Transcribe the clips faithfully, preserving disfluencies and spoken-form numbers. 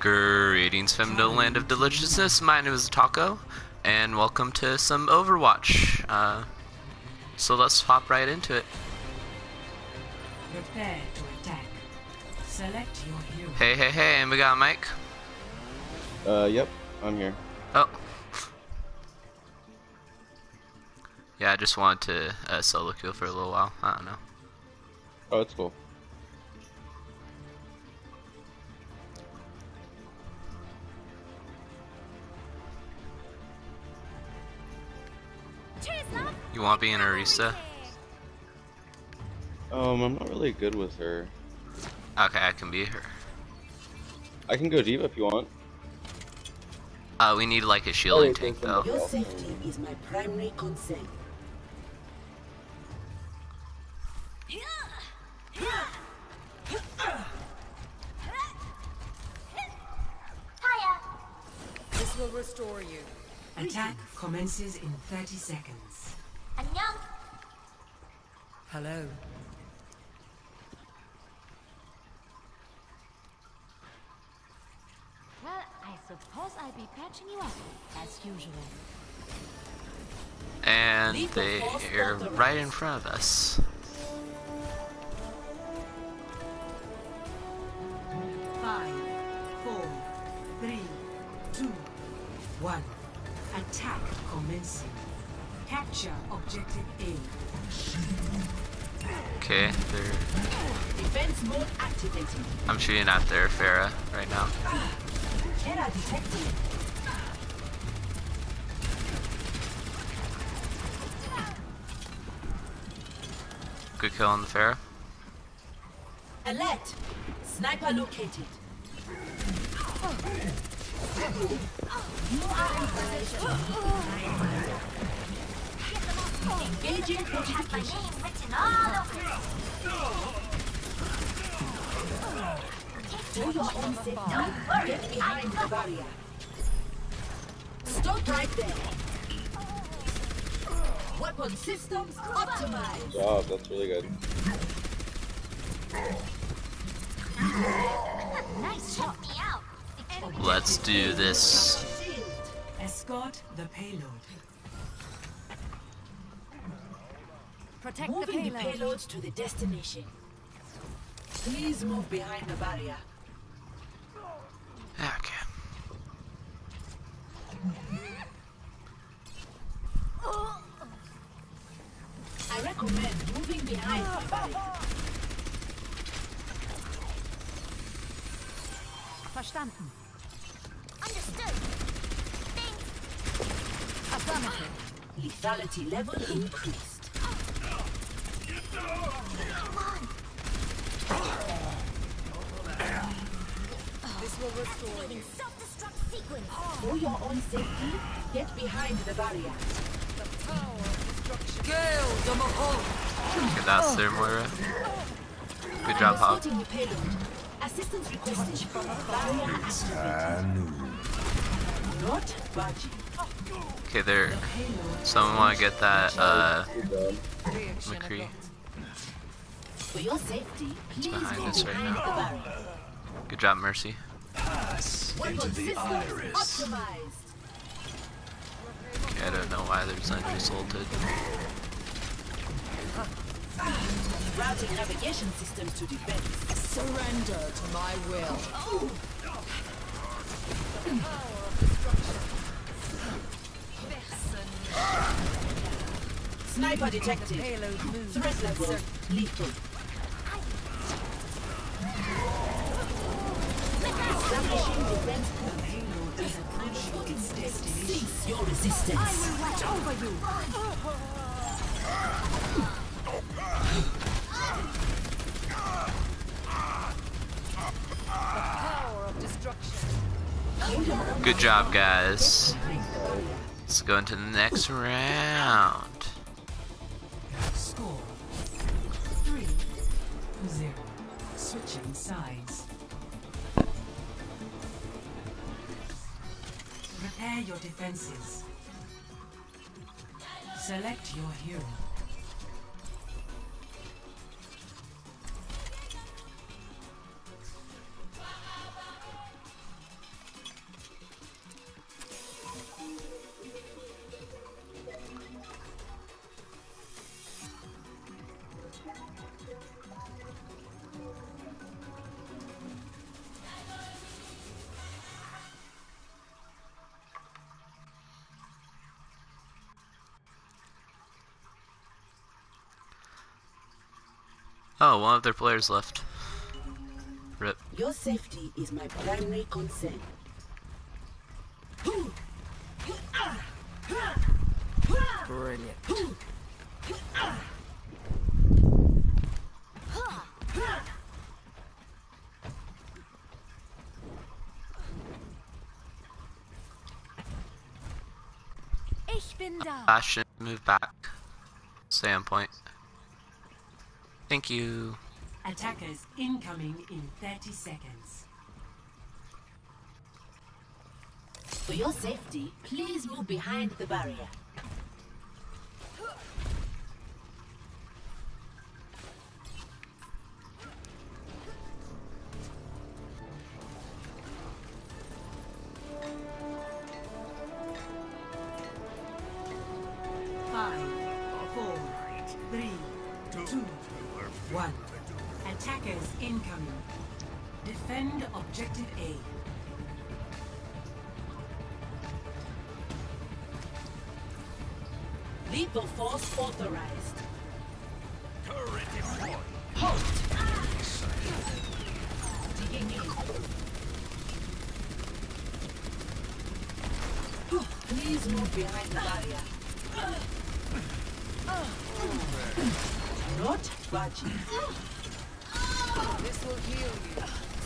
Greetings from the land of deliciousness. My name is Taco, and welcome to some Overwatch. Uh, so let's hop right into it. Prepare to attack. Select your hero. Hey, hey, hey, and we got Mike. Uh, yep, I'm here. Oh. Yeah, I just wanted to uh, solo kill for a little while. I don't know. Oh, it's cool. You want to be an Orisa? Um, I'm not really good with her. Okay, I can be her. I can go Diva if you want. Uh, we need like a shielding Oh, tank okay. though. Your safety is my primary concern. This will restore you. Attack commences in thirty seconds. 안녕. Hello. Well, I suppose I'll be patching you up, as usual. And they're right in front of us. Five, four, three, two, one. Attack commencing. Capture objective A. Okay, they're. Defense mode activated. I'm shooting at their Pharah right now. Error detected. Good kill on the Pharah. Alert! Sniper located. You are in position. Engaging Have my notification. name written all over. Do your own safety. Get behind the barrier. Stop right there. Weapon systems optimized. Wow, that's really good. Nice shot. Me out. Let's do this. Shield. Escort the payload. Protect the Moving the payload. payload to the destination. Please move behind the barrier. Okay. I recommend moving behind the barrier. Verstanden. Understood. Thanks. Affirmative. Lethality level increased. Come on. This will restore you. Activating self-destruct sequence. For your own safety, get behind the barrier. The power of destruction. Kill the Mahal. Okay, that's their Moira. Good job, Hop. Escorting the payload. Assistance requested. Barrier activated. Not budging. Okay, they're. Someone want to get that, uh, Reaction McCree. adopted. For your safety, please behind go us right behind now. the barrier. Good job, Mercy. Weapon systems optimized. Okay, I don't know why there's unresulted. Routing navigation systems to defense. Surrender to my will. Sniper detected. Payload moves. Threat level lethal. Establishing defense point. Is approaching its destination. Cease your resistance. Watch over you. The power of destruction. Good job, guys. Let's go into the next round. Score three to zero. Switching sides. Prepare your defenses. Select your hero. Oh, one of their players left. Rip. Your safety is my primary concern. Brilliant. Ich bin da. Bastion, move back. Stay on point. Thank you. Attackers incoming in thirty seconds. For your safety, please move behind the barrier. Five, four, three, two, one. Attackers incoming. Defend objective A. Lethal force authorized. Digging in. Please move behind the barrier. Not budging. This will heal you.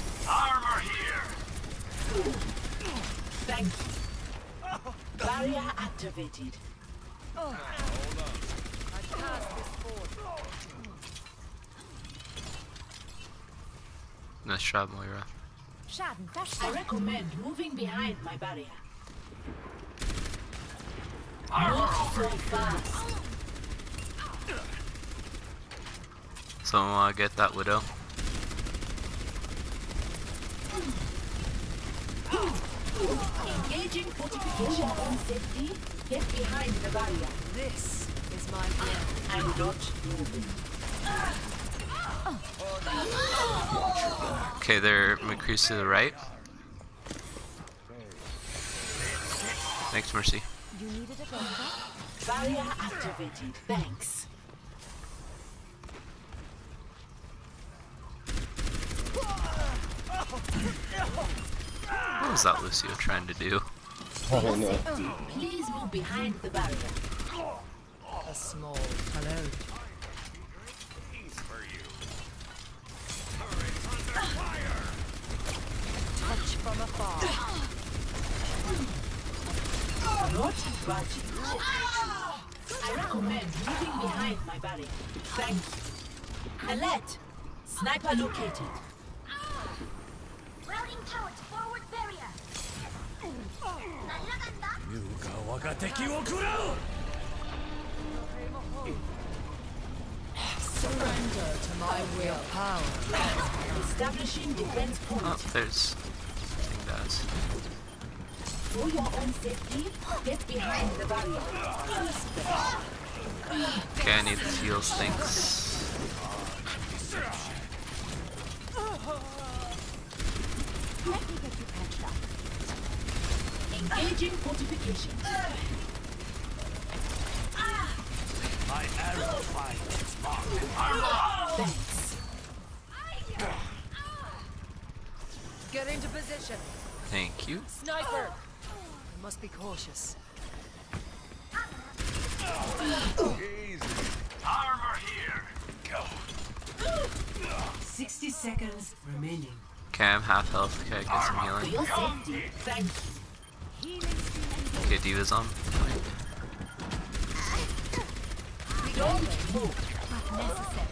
Thank you. Barrier activated. I passed this fort. Nice job, Moira. Schaden I verstanden. recommend moving behind my barrier. Not so fast. Someone wanna get that Widow? Engaging fortification on safety. Get behind the barrier. This is my plan. I'm not moving. Okay, they're McCree's to the right. Thanks, Mercy. You needed a doctor? Barrier activated. Thanks. What was that Lucio trying to do? I don't know. Please move behind the barrier. A small hello. Touch from afar. Not budging. I recommend moving behind my barrier. Thank you. Alert! Sniper located. Routing towards forward barrier. Surrender to my will power. Establishing defense point. Oh, there's thing guys. For your own safety, get behind the barrier. Okay, I need the heals, thanks. Let me get you patched up. Engaging fortification. Thanks. Get into position. Thank you. Sniper! I must be cautious. sixty seconds remaining. Okay, I'm half health. Okay, get some For healing. your safety, thank you. Okay, D.Va's on. Don't move. Necessary.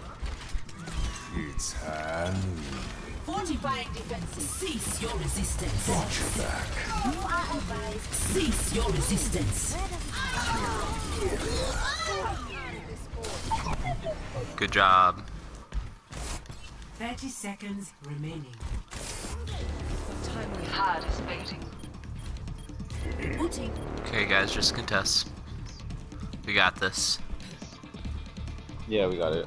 Fortifying defenses. Cease your resistance. Watch your back. You are advised. Cease your resistance. Good job. thirty seconds remaining. What time we Hard is waiting. Booting. Okay, guys, just contest. We got this. Yeah, we got it.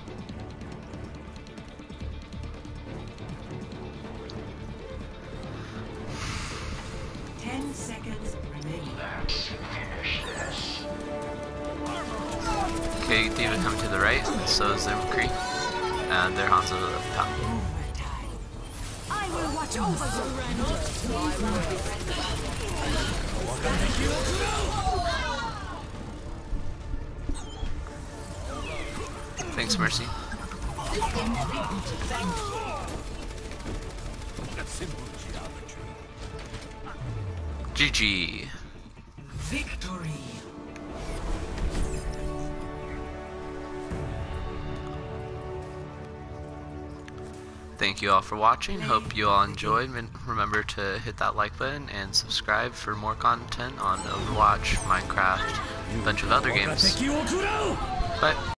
ten seconds remaining. Okay, D.Va come to the right, so is there McCree. and their Hanzo up top. I will watch over Thanks, Mercy. G G. Victory. Thank you all for watching. Hope you all enjoyed. Remember to hit that like button and subscribe for more content on Overwatch, Minecraft, a bunch of other games. Bye.